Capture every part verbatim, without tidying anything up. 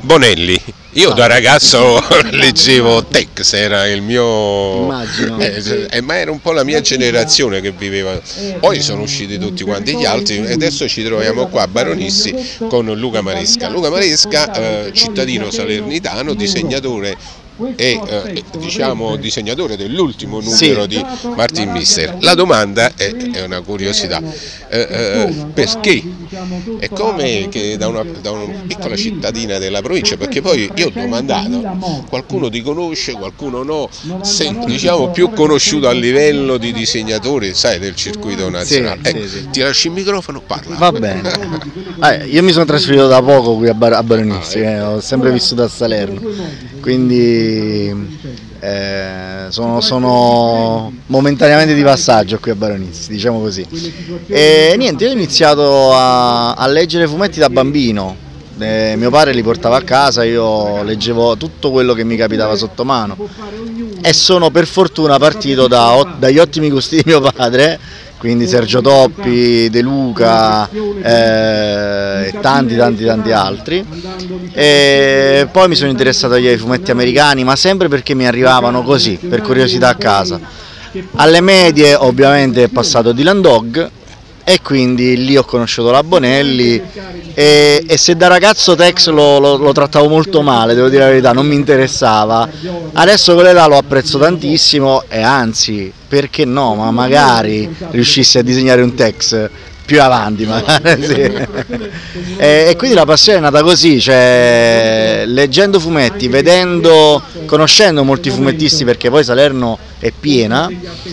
Bonelli. Io da ragazzo leggevo Tex, era il mio... Immagino. Eh, eh, ma era un po' la mia generazione che viveva. Poi sono usciti tutti quanti gli altri e adesso ci troviamo qua a Baronissi con Luca Maresca. Luca Maresca, eh, cittadino salernitano, disegnatore e eh, diciamo disegnatore dell'ultimo numero sì. di Martin Mister. La domanda è, è una curiosità, eh, eh, perché è come che da una, da una piccola cittadina della provincia, perché poi io ho domandato, qualcuno ti conosce, qualcuno no, se, diciamo più conosciuto a livello di disegnatore, sai, del circuito nazionale. Sì, ecco, sì, sì. Ti lascio il microfono, parla. Va bene. eh, io mi sono trasferito da poco qui a, Bar a Baronissi, eh, ho sempre vissuto a Salerno, quindi Eh, sono, sono momentaneamente di passaggio qui a Baronissi, diciamo così. E niente, io ho iniziato a, a leggere fumetti da bambino. Eh, mio padre li portava a casa, io leggevo tutto quello che mi capitava sotto mano e sono per fortuna partito da, dagli ottimi gusti di mio padre, quindi Sergio Toppi, De Luca eh, e tanti tanti tanti altri, e poi mi sono interessato ai fumetti americani, ma sempre perché mi arrivavano così, per curiosità a casa. Alle medie ovviamente è passato Dylan Dog e quindi lì ho conosciuto la Bonelli e, e se da ragazzo Tex lo, lo, lo trattavo molto male, devo dire la verità, non mi interessava. Adesso con l'età lo apprezzo tantissimo e anzi, perché no, ma magari riuscissi a disegnare un Tex più avanti magari, sì. e, e quindi la passione è nata così, cioè leggendo fumetti, vedendo, conoscendo molti fumettisti, perché poi Salerno è piena,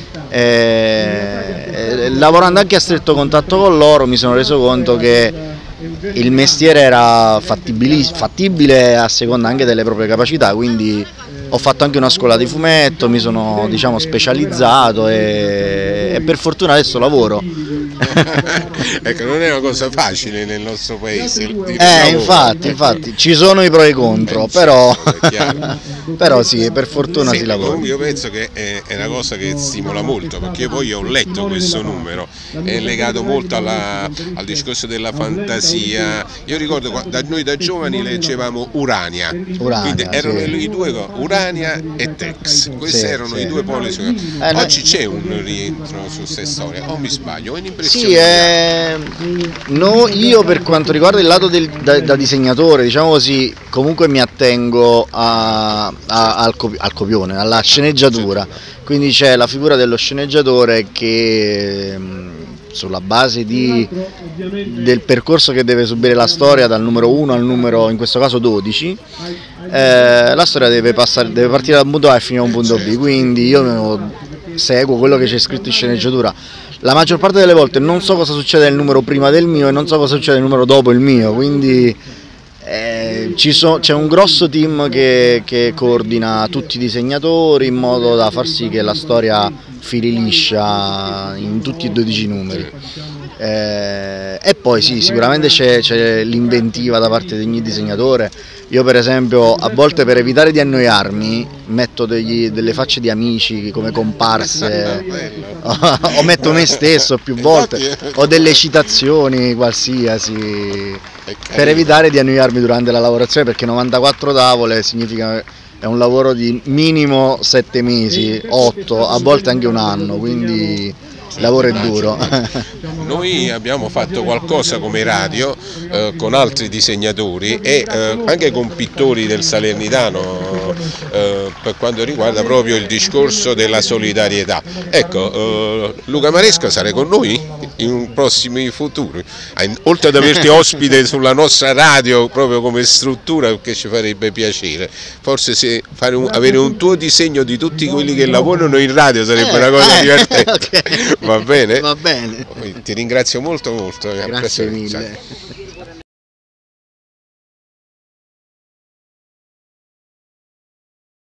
e, lavorando anche a stretto contatto con loro mi sono reso conto che il mestiere era fattibile a seconda anche delle proprie capacità, quindi ho fatto anche una scuola di fumetto, mi sono diciamo specializzato e, e per fortuna adesso lavoro. Ecco, non è una cosa facile nel nostro paese. Eh, infatti, infatti, ci sono i pro e i contro, però, però sì, per fortuna sì, si lavora. Io penso che è, è una cosa che stimola molto, perché poi ho letto questo numero, è legato molto alla, al discorso della fantasia. Io ricordo da noi da giovani leggevamo Urania, Urania quindi erano sì. i due, Urania e Tex, questi sì, erano sì. i due poli. Eh, Oggi c'è un rientro su queste storie, o mi sbaglio? Ho un'impressione. Sì, eh, no, io per quanto riguarda il lato del, da, da disegnatore, diciamo così, comunque mi attengo a, a, al, copi al copione, alla sceneggiatura, quindi c'è la figura dello sceneggiatore che sulla base di, del percorso che deve subire la storia dal numero uno al numero, in questo caso dodici, eh, la storia deve, passare, deve partire da un punto A e finire da un punto B, quindi io seguo quello che c'è scritto in sceneggiatura. La maggior parte delle volte non so cosa succede nel numero prima del mio e non so cosa succede nel numero dopo il mio, quindi eh, so, c'è un grosso team che, che coordina tutti i disegnatori in modo da far sì che la storia fili liscia in tutti i dodici numeri. Eh, e poi sì, sicuramente c'è l'inventiva da parte di ogni disegnatore. Io per esempio a volte, per evitare di annoiarmi, metto degli, delle facce di amici come comparse o metto me stesso più volte, o delle citazioni qualsiasi, per evitare di annoiarmi durante la lavorazione, perché novantaquattro tavole significa è un lavoro di minimo sette mesi, otto, a volte anche un anno, quindi il lavoro è duro. Noi abbiamo fatto qualcosa come radio eh, con altri disegnatori e eh, anche con pittori del Salernitano eh, per quanto riguarda proprio il discorso della solidarietà. Ecco, eh, Luca Maresca sarà con noi in un prossimo futuro, oltre ad averti ospite sulla nostra radio proprio come struttura, perché ci farebbe piacere. Forse se fare un, avere un tuo disegno di tutti quelli che lavorano in radio sarebbe eh, una cosa eh, divertente. Okay. Va bene? Va bene. Ti ringrazio molto molto. Grazie mille.